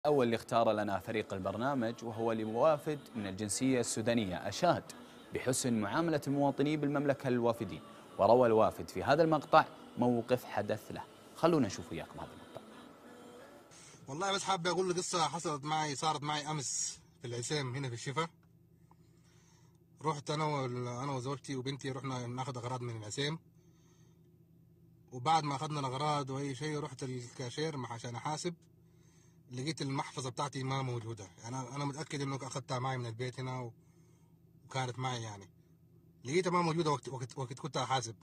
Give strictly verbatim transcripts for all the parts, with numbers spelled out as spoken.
أول اللي اختار لنا فريق البرنامج وهو الوافد من الجنسية السودانية أشاد بحسن معاملة المواطنين بالمملكة الوافدين، وروى الوافد في هذا المقطع موقف حدث له. خلونا نشوف وياكم هذا المقطع. والله بس حابب اقول لك قصه حصلت معي، صارت معي امس في العسيم هنا في الشفا. رحت انا انا وزوجتي وبنتي، رحنا ناخذ اغراض من العسيم، وبعد ما اخذنا الاغراض واي شيء رحت الكاشير عشان احاسب. لقيت المحفظه بتاعتي ما موجوده، يعني انا متاكد انه اخذتها معي من البيت هنا وكانت معي، يعني لقيتها ما موجوده وقت وقت, وقت كنت احاسب.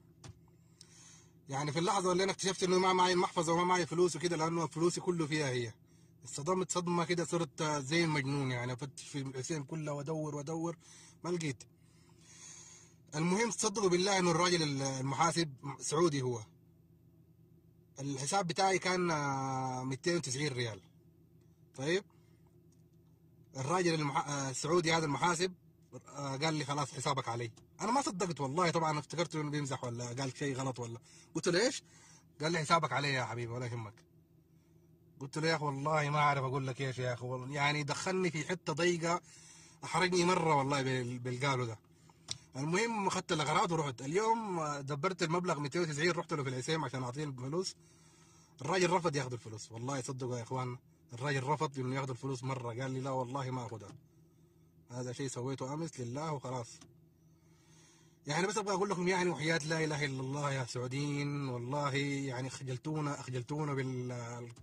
يعني في اللحظه اللي انا اكتشفت انه ما معي المحفظه وما معي فلوس وكده، لانه فلوسي كله فيها هي. اتصدمت صدمه كده، صرت زي المجنون، يعني فتش في الحسين كلها وادور وادور ما لقيت. المهم تصدقوا بالله انه الراجل المحاسب سعودي، هو الحساب بتاعي كان مئتين وتسعين ريال. طيب الراجل المح... السعودي هذا المحاسب قال لي خلاص حسابك علي. انا ما صدقت والله، طبعا افتكرت انه بيمزح ولا قال شيء غلط ولا. قلت له ايش؟ قال لي حسابك علي يا حبيبي ولا يهمك. قلت له يا اخي والله ما اعرف اقول لك ايش يا اخي، يعني دخلني في حته ضيقه، احرجني مره والله بالقالوا ده. المهم اخذت الاغراض ورحت اليوم دبرت المبلغ مئتين وتسعين، رحت له في العسيم عشان اعطيه الفلوس. الراجل رفض ياخذ الفلوس، والله صدقوا يا اخوان، الراجل رفض انه ياخذ الفلوس مره، قال لي لا والله ما اخذها. هذا شيء سويته امس لله وخلاص. يعني بس ابغى اقول لكم، يعني وحياة لا اله الا الله يا سعوديين، والله يعني خجلتونا اخجلتونا بال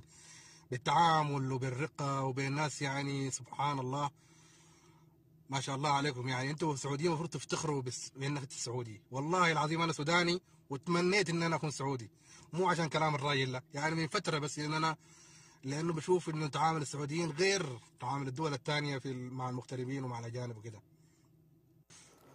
بالتعامل وبالرقه وبين الناس، يعني سبحان الله ما شاء الله عليكم. يعني انتم سعوديين المفروض تفتخروا بس بانك انت سعودي. والله العظيم انا سوداني وتمنيت ان انا اكون سعودي، مو عشان كلام الراجل لا، يعني من فتره بس، لان انا لانه بشوف انه تعامل السعوديين غير تعامل الدول الثانيه في مع المغتربين ومع الاجانب وكده.